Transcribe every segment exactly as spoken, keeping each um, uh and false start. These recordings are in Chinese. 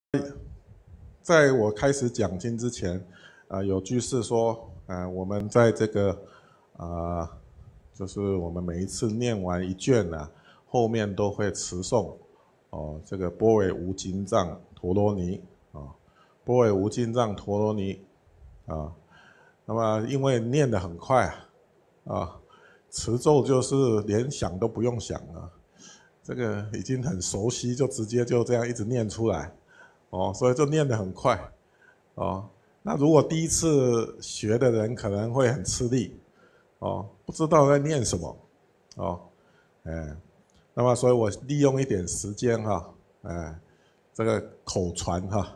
在我开始讲经之前，啊、呃，有居士说，啊、呃，我们在这个，啊、呃，就是我们每一次念完一卷呢、啊，后面都会持诵，哦，这个般若无尽藏陀罗尼啊，般若无尽藏陀罗尼啊，那么因为念得很快啊，啊，持咒就是连想都不用想了，这个已经很熟悉，就直接就这样一直念出来。哦，所以就念得很快，哦，那如果第一次学的人可能会很吃力，哦，不知道在念什么，哦，哎，那么所以我利用一点时间哈，哎，这个口传哈，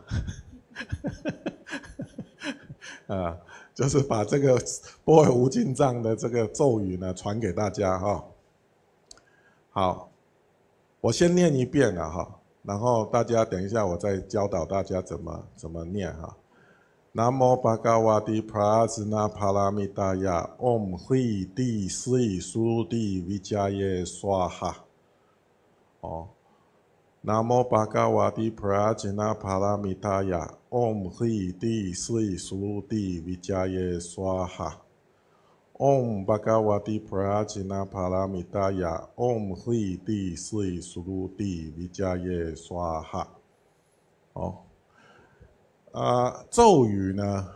啊，就是把这个般若无尽藏的这个咒语呢传给大家哈。好，我先念一遍了哈。然后大家等一下，我再教导大家怎么怎么念哈。南无巴嘎瓦帝普拉兹那帕拉米达呀，Om Hui Di Sri Sudi Vijaya Swaha。哦，南无巴嘎瓦帝普拉兹那帕拉米达呀，Om Hui Di Sri Sudi Vijaya Swaha。Om Bhagavati Prajna Paramita Om Hri Di Sri Surudi Vijaya Swaha。哦，啊、呃，咒语呢，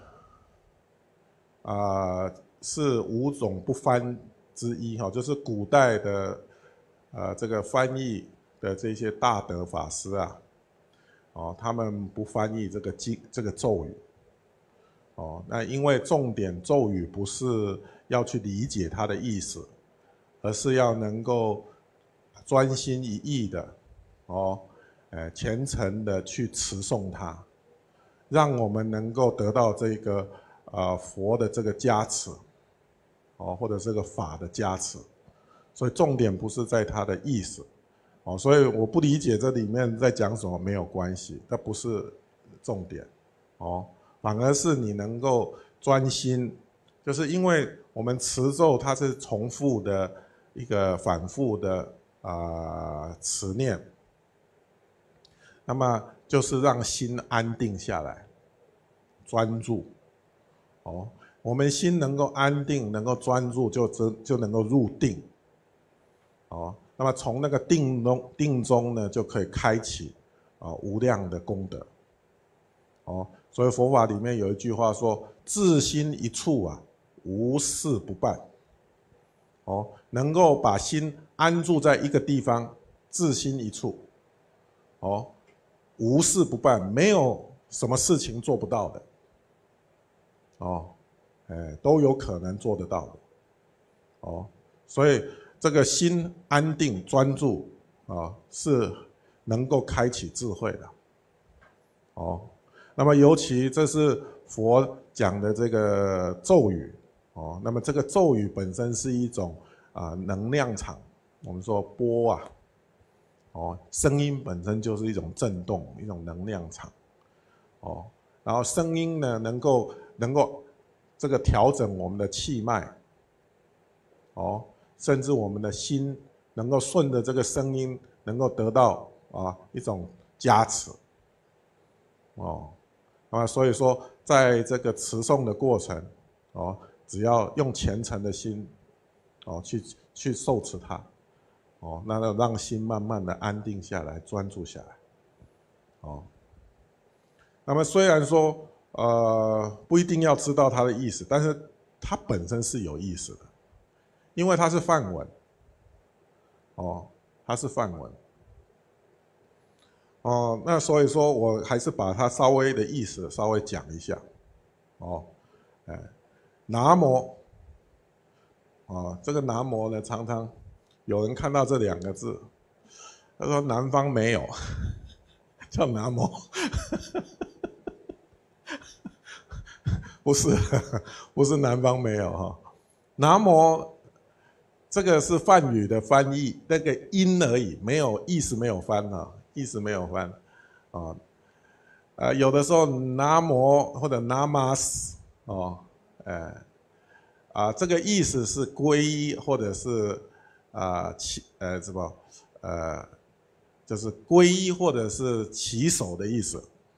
啊、呃、是五种不翻之一哈，就是古代的呃这个翻译的这些大德法师啊，哦，他们不翻译这个经这个咒语。哦，那因为重点咒语不是要去理解它的意思，而是要能够专心一意的，哦，呃，虔诚的去持诵它，让我们能够得到这个呃佛的这个加持，哦，或者这个法的加持。所以重点不是在它的意思，哦，所以我不理解这里面在讲什么没有关系，它不是重点，哦。反而是你能够专心，就是因为我们持咒它是重复的一个反复的啊、呃、持念，那么就是让心安定下来，专注。哦，我们心能够安定，能够专注，就就能够入定。哦，那么从那个定中定中呢，就可以开启啊、哦、无量的功德。哦。所以佛法里面有一句话说：“自心一处啊，无事不办。”哦，能够把心安住在一个地方，自心一处，哦，无事不办，没有什么事情做不到的，哦，哎，都有可能做得到的，哦，所以这个心安定专注啊、哦，是能够开启智慧的，哦。那么尤其这是佛讲的这个咒语，哦，那么这个咒语本身是一种啊、呃、能量场，我们说波啊，哦，声音本身就是一种震动，一种能量场，哦，然后声音呢能够能够这个调整我们的气脉，哦，甚至我们的心能够顺着这个声音能够得到啊一种加持，哦。啊，所以说，在这个持诵的过程，哦，只要用虔诚的心，哦，去去受持它，哦，那让心慢慢的安定下来，专注下来，哦。那么虽然说，呃，不一定要知道它的意思，但是它本身是有意思的，因为它是梵文，哦，它是梵文。哦，那所以说我还是把它稍微的意思稍微讲一下，哦，哎，南无，哦，这个南无呢，常常有人看到这两个字，他说南方没有，叫南无，不是，不是南方没有哈，南无这个是梵语的翻译，那个音而已，没有意思，没有翻啊。意思没有翻，啊，呃，有的时候南无或者南玛斯，哦，呃，啊，这个意思是皈依或者是啊起呃什么呃，就是皈依或者是起手的意思，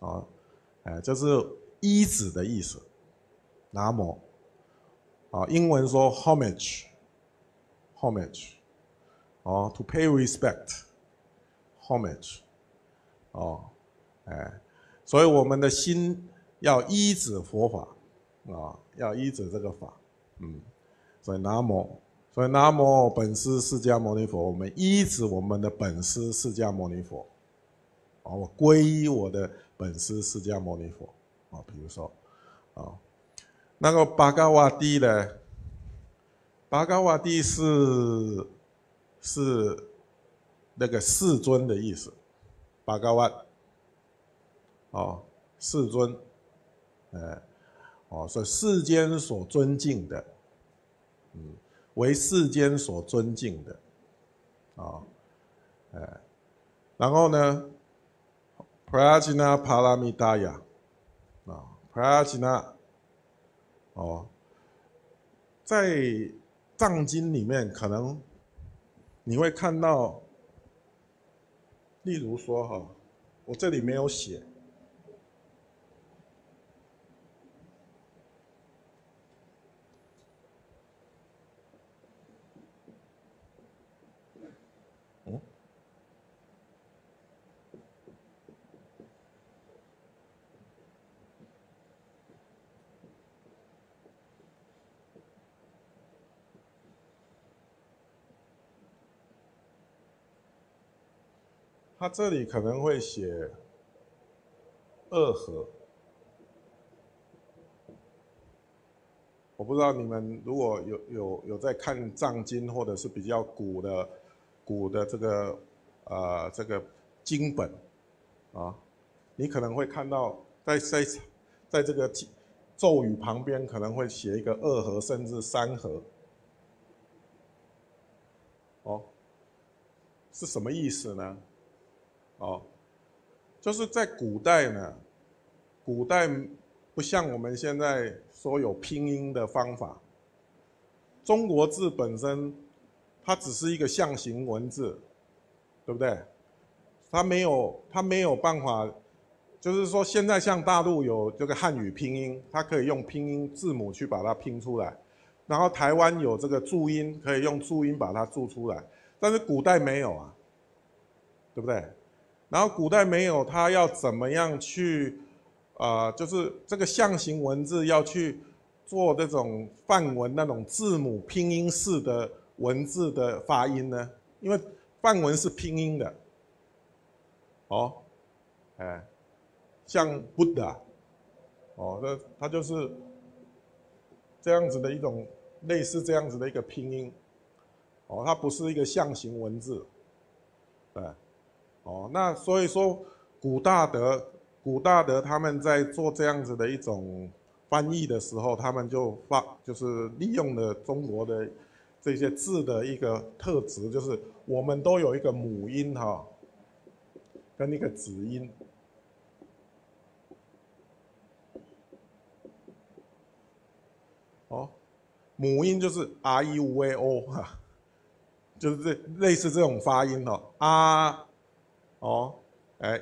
哦，哎，就是依止的意思，南无，啊，英文说 homage，homage， 哦 ，to pay respect，homage， 哦，哎，所以我们的心要依止佛法，啊，要依止这个法，嗯，所以南无，所以南无本师释迦牟尼佛，我们依止我们的本师释迦牟尼佛。哦，我皈依我的本师释迦牟尼佛啊，比如说啊，那个巴嘎瓦蒂呢？巴嘎瓦蒂是是那个世尊的意思，巴嘎瓦哦，世尊，呃，哦，所以世间所尊敬的，嗯，为世间所尊敬的，啊，呃，然后呢？Prajna Paramita 啊 ，Prajna 哦，在藏经里面可能你会看到，例如说哈，我这里没有写，嗯，他这里可能会写二合。我不知道你们如果有有有在看藏经或者是比较古的古的这个呃这个经本啊，你可能会看到在在在这个咒语旁边可能会写一个二合甚至三合，哦，是什么意思呢？哦，就是在古代呢，古代不像我们现在说有拼音的方法。中国字本身，它只是一个象形文字，对不对？它没有，它没有办法，就是说现在像大陆有这个汉语拼音，它可以用拼音字母去把它拼出来，然后台湾有这个注音，可以用注音把它注出来，但是古代没有啊，对不对？然后古代没有，它要怎么样去，呃，就是这个象形文字要去做这种梵文那种字母拼音式的文字的发音呢？因为梵文是拼音的，哦，哎，像 Buddha， 哦，那它就是这样子的一种类似这样子的一个拼音，哦，它不是一个象形文字，对。哦，那所以说古大德，古大德他们在做这样子的一种翻译的时候，他们就发就是利用了中国的这些字的一个特质，就是我们都有一个母音哈、哦，跟一个子音。哦，母音就是 R E U A O 哈，就是这类似这种发音哦，啊。哦，呃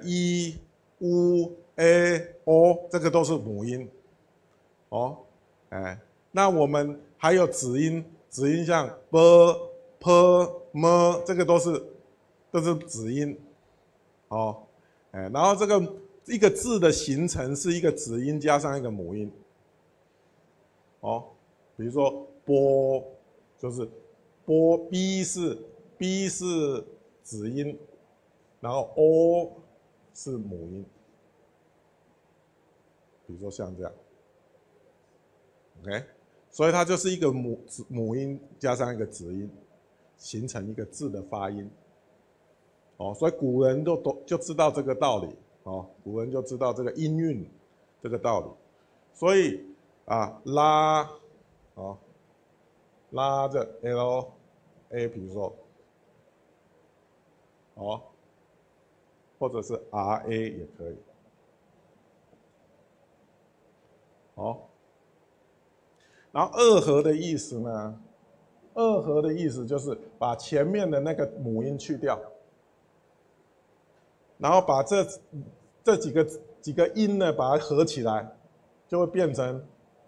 ，i、u、a、o 这个都是母音，哦，哎，那我们还有子音，子音像 b、p、m， 这个都是都是子音，哦，哎，然后这个一个字的形成是一个子音加上一个母音，哦，比如说波就是波 b 是 b 是子音。然后 o 是母音，比如说像这样 ，OK， 所以它就是一个母母音加上一个子音，形成一个字的发音。哦，所以古人都都就知道这个道理，哦，古人就知道这个音韵这个道理。所以啊，拉，哦，拉着 l a， 比如说，哦。或者是 R A 也可以，好。然后二合的意思呢？二合的意思就是把前面的那个母音去掉，然后把这这几个几个音呢，把它合起来，就会变成，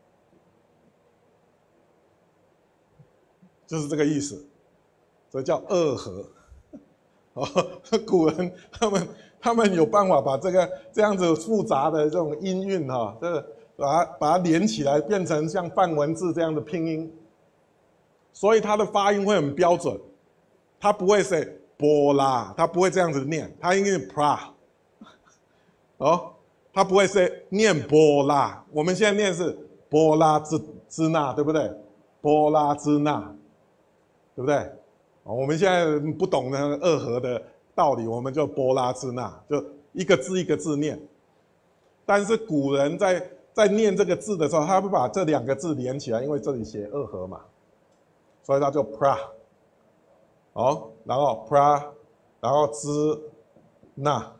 就是这个意思，这叫二合。哦，古人他们他们有办法把这个这样子复杂的这种音韵哈，这个把它把它连起来，变成像梵文字这样的拼音，所以它的发音会很标准，它不会是波拉，它不会这样子念，它应该是 pra， 哦，它不会是念波拉，我们现在念是波拉之之那，对不对？波拉之那，对不对？我们现在不懂那个二合的道理，我们就波拉之那，就一个字一个字念。但是古人在在念这个字的时候，他会把这两个字连起来，因为这里写二合嘛，所以他就 pra， 哦，然后 pra， 然后之那，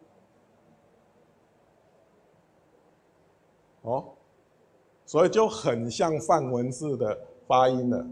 哦，所以就很像梵文字的发音了。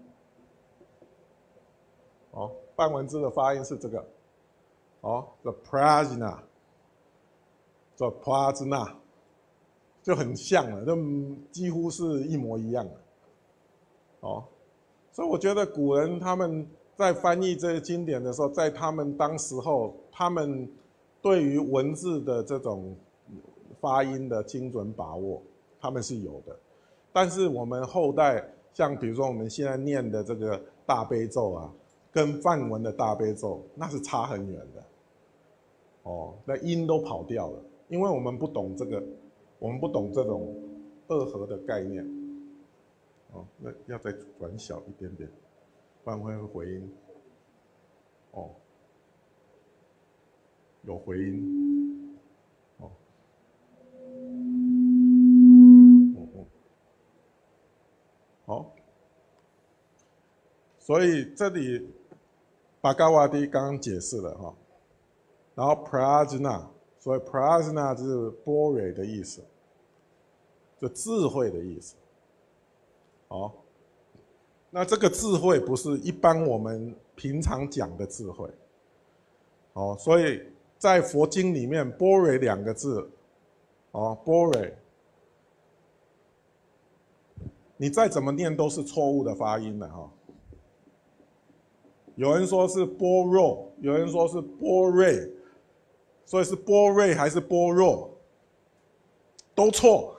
哦，梵文字的发音是这个，哦 ，the prajna， the prajna， 就很像了，就几乎是一模一样的。哦，所以我觉得古人他们在翻译这些经典的时候，在他们当时候，他们对于文字的这种发音的精准把握，他们是有的。但是我们后代，像比如说我们现在念的这个大悲咒啊，跟梵文的大悲咒那是差很远的，哦，那音都跑掉了，因为我们不懂这个，我们不懂这种二合的概念，哦，那要再转小一点点，不然会回音，哦，有回音，哦，嗯嗯，好，所以这里巴嘎瓦蒂刚刚解释了哈，然后 prajna， 所以 prajna 就是般若的意思，就智慧的意思。哦，那这个智慧不是一般我们平常讲的智慧。哦，所以在佛经里面，般若两个字，哦，般若，你再怎么念都是错误的发音的哈。哦，有人说是般若，有人说是般若，所以是般若还是般若，都错，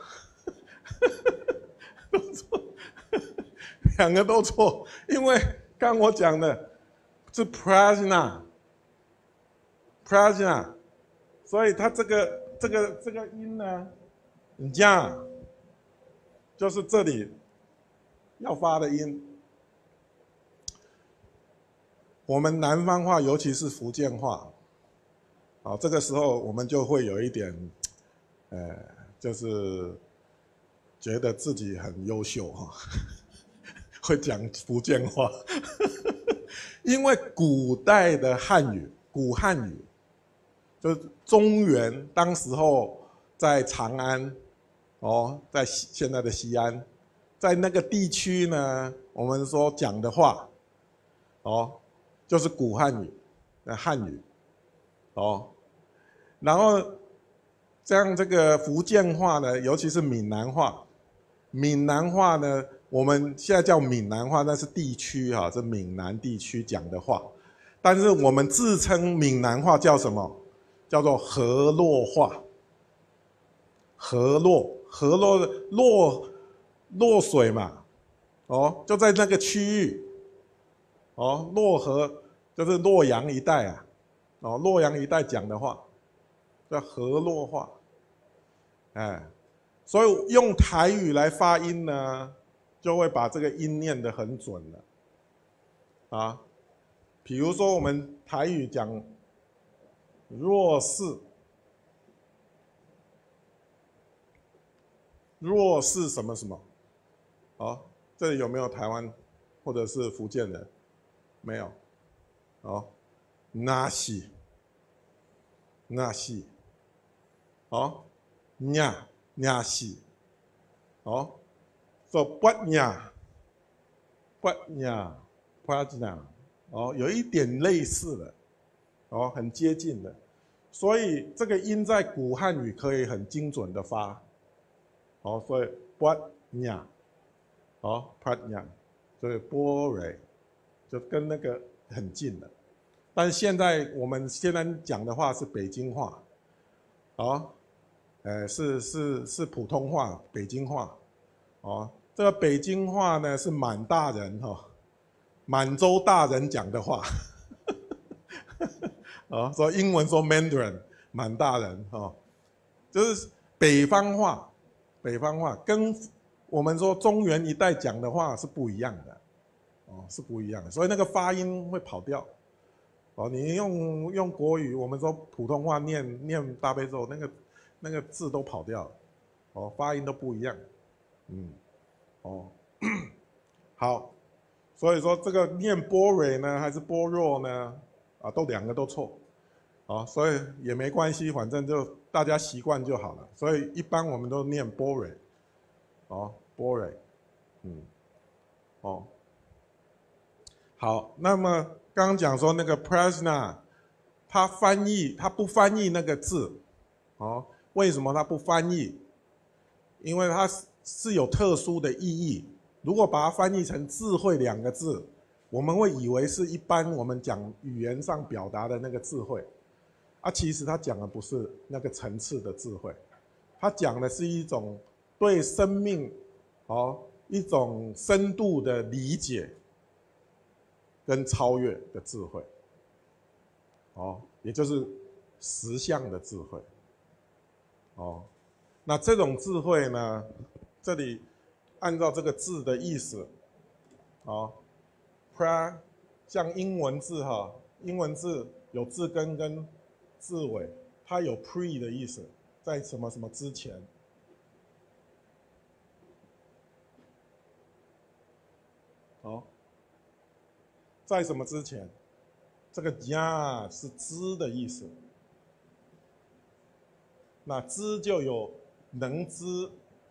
都错，两个都错，因为刚我讲的是 prajna， prajna， 所以它这个这个这个音呢 ，ja， 就是这里要发的音。我们南方话，尤其是福建话，好，这个时候我们就会有一点，呃，就是觉得自己很优秀哈，会讲福建话，因为古代的汉语，古汉语，就是中原当时候在长安，哦，在现在的西安，在那个地区呢，我们说讲的话，哦。就是古汉语，呃，汉语，哦，然后像这个福建话呢，尤其是闽南话，闽南话呢，我们现在叫闽南话，那是地区哈，是闽南地区讲的话，但是我们自称闽南话叫什么？叫做河洛话，河洛，河洛洛洛水嘛，哦，就在那个区域。哦，洛河就是洛阳一带啊，哦，洛阳一带讲的话叫河洛话，哎，所以用台语来发音呢，就会把这个音念得很准了，啊，比如说我们台语讲若是，若是什么什么，哦，这里有没有台湾或者是福建人？没有，哦，那是，那是，哦，呀呀是，哦，说不呀，不呀，不呀，哦，有一点类似的，哦，很接近的， 所以这个音在古汉语可以很精准的发，哦，所以 pratnya， 哦 pratnya， 所以波蕊就跟那个很近了。但是现在我们现在讲的话是北京话，哦，呃，是是是普通话，北京话，哦，这个北京话呢是满大人哈、哦，满洲大人讲的话。哦，说英文说 Mandarin， 满大人哦，就是北方话，北方话跟我们说中原一带讲的话是不一样的，哦，是不一样的，所以那个发音会跑掉。哦，你用用国语，我们说普通话念念大悲咒，那个那个字都跑掉了，哦，发音都不一样，嗯，哦，好，所以说这个念般若呢，还是般若呢？啊，都两个都错。哦，所以也没关系，反正就大家习惯就好了。所以一般我们都念般若，哦，般若，嗯，哦，好。那么刚刚讲说那个 prajna， 它翻译，它不翻译那个字，哦，为什么它不翻译？因为它是有特殊的意义。如果把它翻译成智慧两个字，我们会以为是一般我们讲语言上表达的那个智慧。啊，其实他讲的不是那个层次的智慧，他讲的是一种对生命，哦，一种深度的理解跟超越的智慧，哦，也就是实相的智慧，哦，那这种智慧呢，这里按照这个字的意思，哦 ，pra， 像英文字哈，英文字有字根跟字尾，它有 pre 的意思，在什么什么之前。好，在什么之前？这个 ya 是知的意思，那知就有能知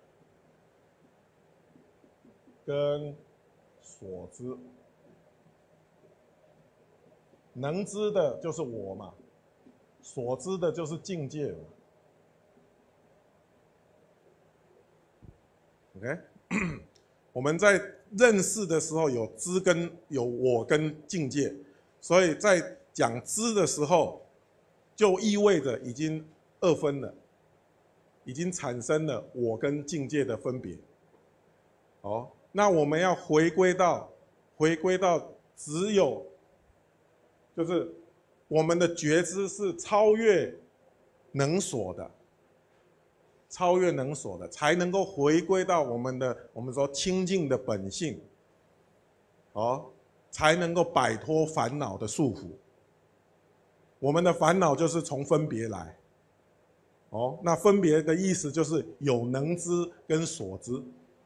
跟所知，能知的就是我嘛。所知的就是境界嘛 ，OK， 我们在认识的时候有知跟有我跟境界，所以在讲知的时候，就意味着已经二分了，已经产生了我跟境界的分别。哦，那我们要回归到回归到只有，就是。我们的觉知是超越能所的，超越能所的，才能够回归到我们的我们说清净的本性，哦，才能够摆脱烦恼的束缚。我们的烦恼就是从分别来，哦，那分别的意思就是有能知跟所知，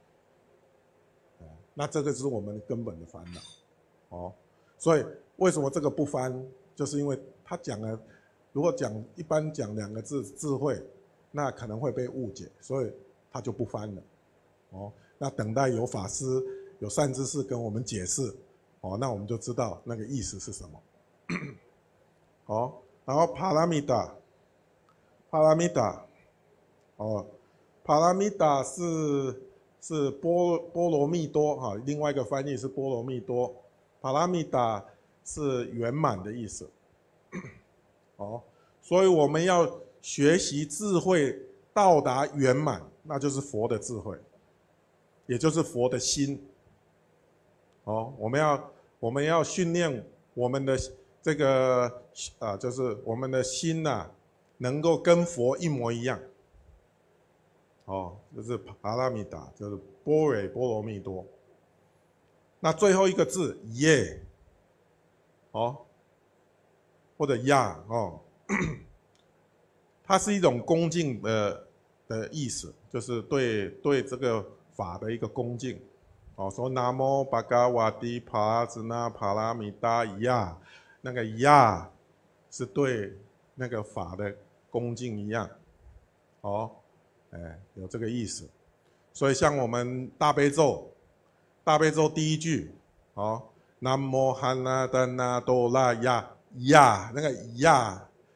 那这个是我们根本的烦恼，哦，所以为什么这个不翻？就是因为他讲了，如果讲一般讲两个字智慧，那可能会被误解，所以他就不翻了。哦，那等待有法师有善知识跟我们解释，哦，那我们就知道那个意思是什么。哦，然后帕拉米达，帕拉米达，哦，帕拉米达是是波波罗蜜多哈，另外一个翻译是波罗蜜多，帕拉米达。是圆满的意思，哦，所以我们要学习智慧到达圆满，那就是佛的智慧，也就是佛的心，哦，我们要我们要训练我们的这个啊，就是我们的心呐、啊，能够跟佛一模一样，哦，就是帕拉米达，就是般若波罗蜜多。那最后一个字耶。哦，或者呀哦，它是一种恭敬的的意思，就是对对这个法的一个恭敬。哦，说南无巴嘎瓦蒂帕兹那帕拉米达呀，那个呀是对那个法的恭敬一样。哦，哎，有这个意思。所以像我们大悲咒，大悲咒第一句，哦。南无汉那达那多拉呀呀，那个呀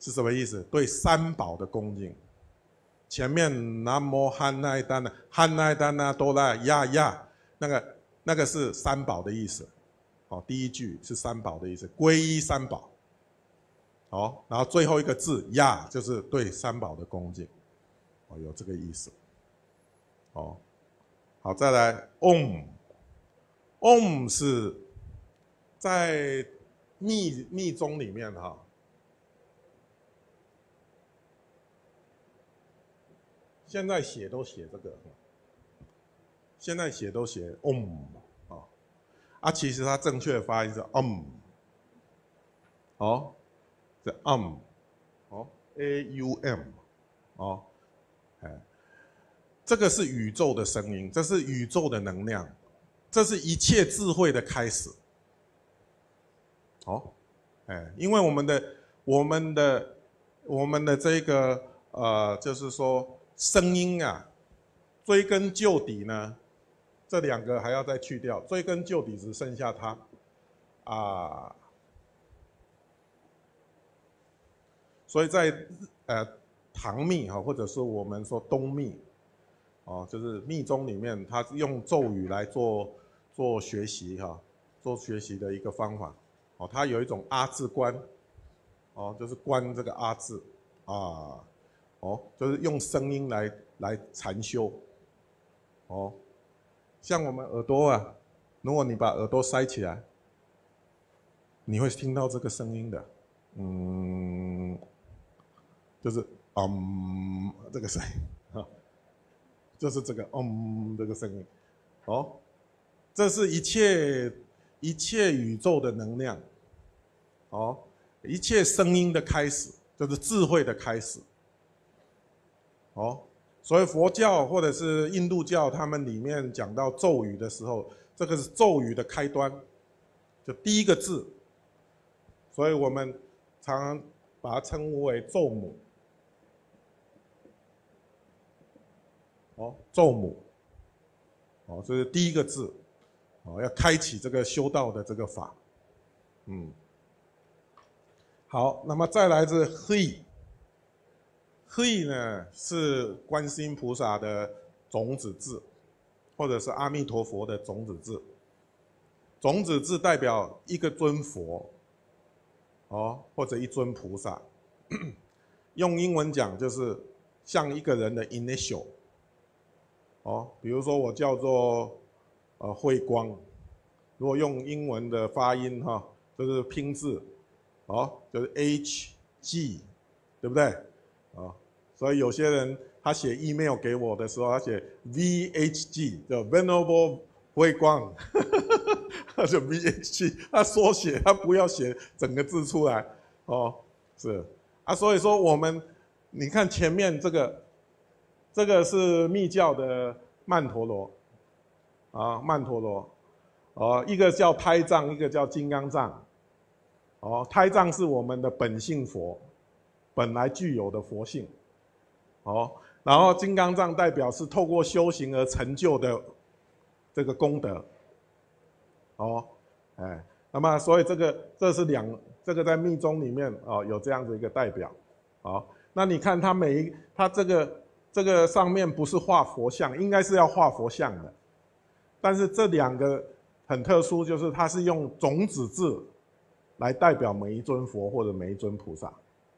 是什么意思？对三宝的恭敬。前面南无汉奈丹呐，汉奈丹呐多拉呀呀，那个那个是三宝的意思。哦，第一句是三宝的意思，皈依三宝。好，然后最后一个字呀，就是对三宝的恭敬。哦，有这个意思。哦，好，再来 Om。Om 是在密密宗里面哈。现在写都写这个，现在写都写 om 啊，啊，其实它正确的发音是 um， 哦，是 um， 哦 ，a u m， 哦，哎，这个是宇宙的声音，这是宇宙的能量，这是一切智慧的开始，哦，哎，因为我们的我们的我们的这个呃，就是说。声音啊，追根究底呢，这两个还要再去掉，追根究底只剩下它啊。所以在呃唐密哈，或者是我们说东密，哦，就是密宗里面，它用咒语来做做学习哈，做学习的一个方法。哦，它有一种阿字观，哦，就是观这个阿字啊。哦，就是用声音来来禅修，哦，像我们耳朵啊，如果你把耳朵塞起来，你会听到这个声音的，嗯，就是嗯这个声音啊，就是这个嗯这个声音，哦，这是一切一切宇宙的能量，哦，一切声音的开始，就是智慧的开始。哦，所以佛教或者是印度教，他们里面讲到咒语的时候，这个是咒语的开端，就第一个字，所以我们常常把它称呼为咒母。哦，咒母，哦，这是第一个字，哦，要开启这个修道的这个法，嗯，好，那么再来是 he。He 呢是观世音菩萨的种子字，或者是阿弥陀佛的种子字。种子字代表一个尊佛，哦，或者一尊菩萨。用英文讲就是像一个人的 initial， 哦，比如说我叫做呃慧光，如果用英文的发音哈，就是拼字，哦，就是 H G， 对不对？啊。所以有些人他写 email 给我的时候，他写 V H G， 叫 Venerable 慧光，他就 V H G， 他缩写，他不要写整个字出来，哦，是啊，所以说我们你看前面这个，这个是密教的曼陀罗，啊，曼陀罗，哦，一个叫胎藏，一个叫金刚藏，哦，胎藏是我们的本性佛，本来具有的佛性。哦，然后金刚藏代表是透过修行而成就的这个功德，哦，哎，那么所以这个这是两，这个在密宗里面哦有这样子一个代表，好，那你看它每一它这个这个上面不是画佛像，应该是要画佛像的，但是这两个很特殊，就是它是用种子字来代表每一尊佛或者每一尊菩萨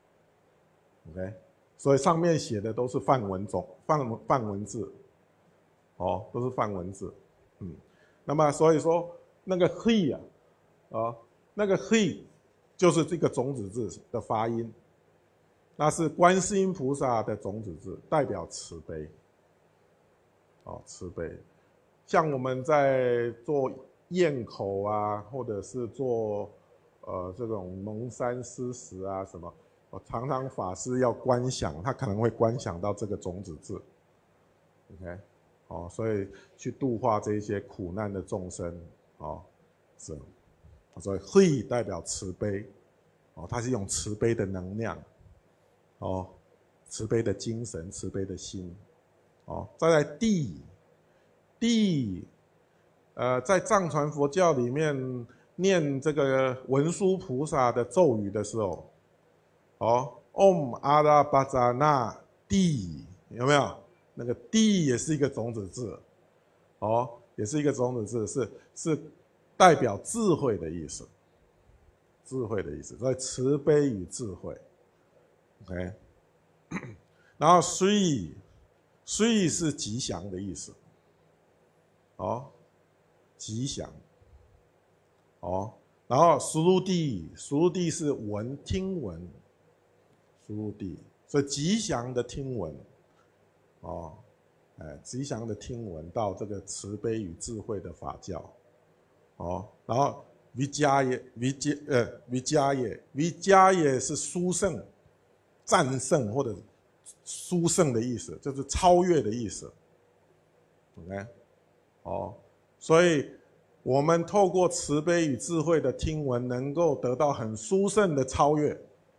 ，OK。所以上面写的都是梵文种梵梵文字，哦，都是梵文字，嗯，那么所以说那个 he 啊，啊，那个 he 就是这个种子字的发音，那是观世音菩萨的种子字，代表慈悲，哦，慈悲，像我们在做咽口啊，或者是做呃这种蒙山施食啊什么。常常法师要观想，他可能会观想到这个种子字 ，OK， 哦，所以去度化这些苦难的众生，哦，是，所以慧代表慈悲，哦，它是用慈悲的能量，哦，慈悲的精神，慈悲的心，哦，再来地，地，呃，在藏传佛教里面念这个文殊菩萨的咒语的时候。哦， Om 阿拉巴扎那地，有没有？那个地也是一个种子字，哦，也是一个种子字，是是代表智慧的意思，智慧的意思，所以慈悲与智慧 ，OK。然后 Sri Sri 是吉祥的意思，哦，吉祥，哦。然后 Sruti Sruti 是闻听闻 ，Sruti 所以吉祥的听闻，哦。哎，吉祥的听闻到这个慈悲与智慧的法教，哦，然后 Vijaya Vijaya 呃 Vijaya Vijaya 是殊胜、战胜或者殊胜的意思，就是超越的意思。OK， 哦，所以我们透过慈悲与智慧的听闻，能够得到很殊胜的超越。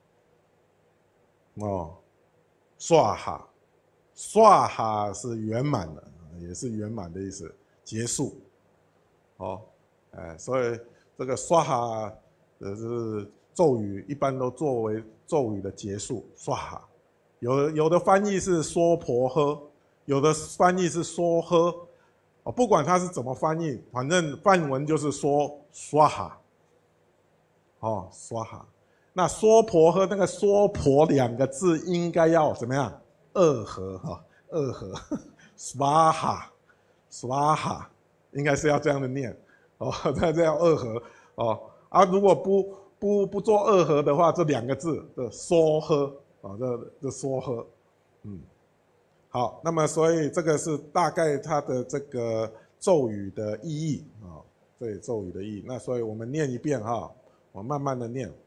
哦，刷哈。刷哈是圆满的，也是圆满的意思，结束。哦，哎，所以这个刷哈呃是咒语，一般都作为咒语的结束。刷哈，有的有的翻译是娑婆诃，有的翻译是说呵。哦，不管它是怎么翻译，反正梵文就是说刷哈。哦，刷哈。那娑婆诃那个娑婆两个字应该要怎么样？二合哈，二合 ，swaha swaha 应该是要这样的念哦，那这样二合哦啊，如果不不不做二合的话，这两个字的说呵啊，这这说呵，嗯，好，那么所以这个是大概它的这个咒语的意义啊，对咒语的意义。那所以我们念一遍哈，我慢慢的念。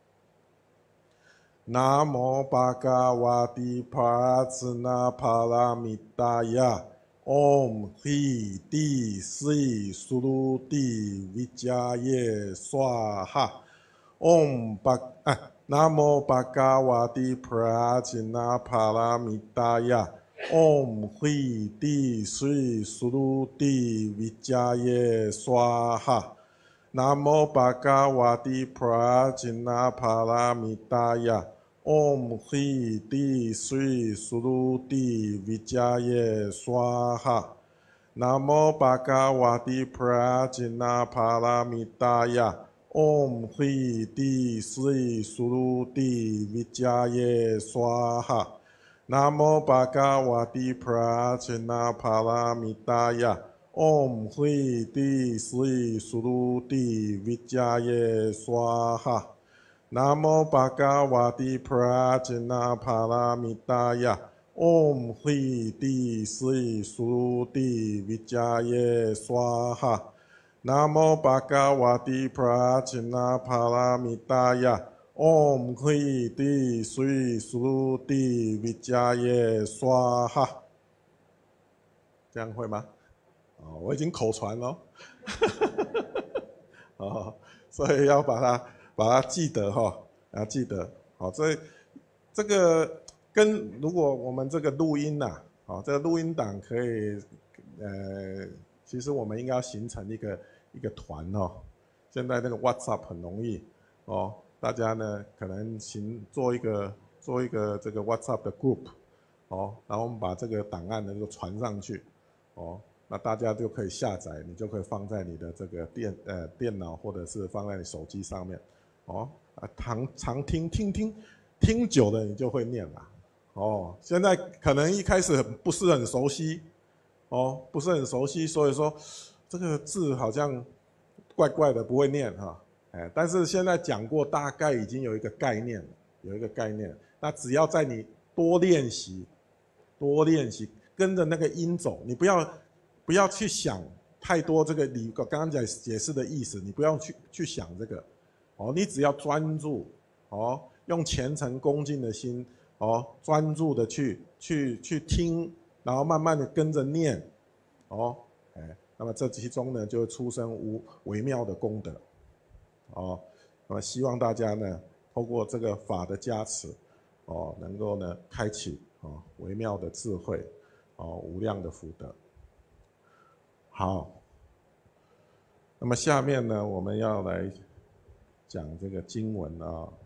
南无巴嘎瓦蒂帕兹那帕拉米达呀 ，Om Hi Di Sri Surudi Vijaya Swaha，Om 巴啊，南无巴嘎瓦蒂帕兹那帕拉米达呀 ，Om Hi Di Sri Surudi Vijaya Swaha。南无巴嘎瓦蒂帕吉那帕拉米达呀 ，Om Hi Di Sri Surudi Vijaya Swaha。南无巴嘎瓦蒂帕吉那帕拉米达呀 ，Om Hi Di Sri Surudi Vijaya Swaha。南无巴嘎瓦蒂帕吉那帕拉米达呀。Om Hui Di Sri Surudi Vijaya Swaha。南无巴嘎瓦蒂帕吉那帕拉米达呀 ，Om Hui Di Sri Surudi Vijaya Swaha。南无巴嘎瓦蒂帕吉那帕拉米达呀 ，Om Hui Di Sri Surudi Vijaya Swaha。这样会吗？哦，我已经口传了，哦，所以要把它把它记得哈，要记得，好，所以这个跟如果我们这个录音呐、啊，好，这个录音档可以，呃，其实我们应该要形成一个一个团哦。现在那个 WhatsApp 很容易哦，大家呢可能行做一个做一个这个 WhatsApp 的 group 哦，然后我们把这个档案呢就传上去哦。那大家就可以下载，你就可以放在你的这个电呃电脑或者是放在你手机上面，哦啊常常听听听听久了你就会念了，哦现在可能一开始不是很熟悉，哦不是很熟悉，所以说这个字好像怪怪的不会念哈，哎但是现在讲过，大概已经有一个概念，有一个概念，那只要在你多练习，多练习跟着那个音走，你不要。不要去想太多这个你刚刚讲解释的意思，你不要去去想这个，哦，你只要专注，哦，用虔诚恭敬的心，哦，专注的去去去听，然后慢慢的跟着念，哦，哎，那么这其中呢就会出生无微妙的功德，哦，那么希望大家呢透过这个法的加持，哦，能够呢开启哦微妙的智慧，哦无量的福德。好，那么下面呢，我们要来讲这个经文啊。